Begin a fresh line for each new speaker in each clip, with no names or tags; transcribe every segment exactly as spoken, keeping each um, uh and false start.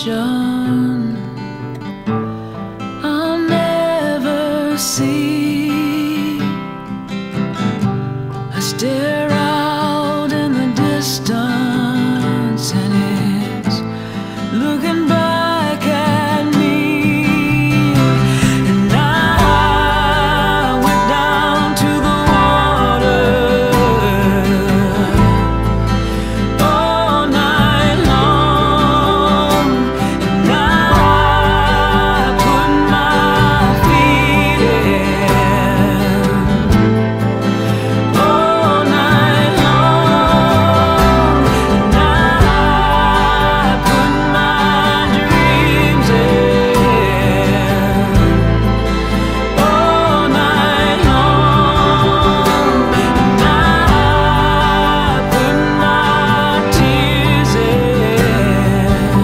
ocean I'll never see. I stare out in the distance and it's looking back at me. And I went down to the water all night long, and I put my feet in all night long, and I put my dreams in all night long, and I put my tears in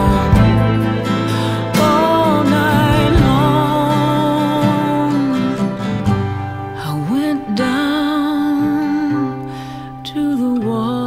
all night long. I went down to the water